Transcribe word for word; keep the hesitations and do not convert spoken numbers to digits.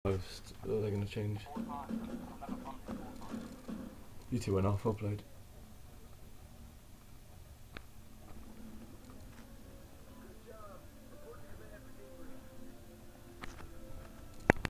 Post, are they going to change? YouTube went off upload.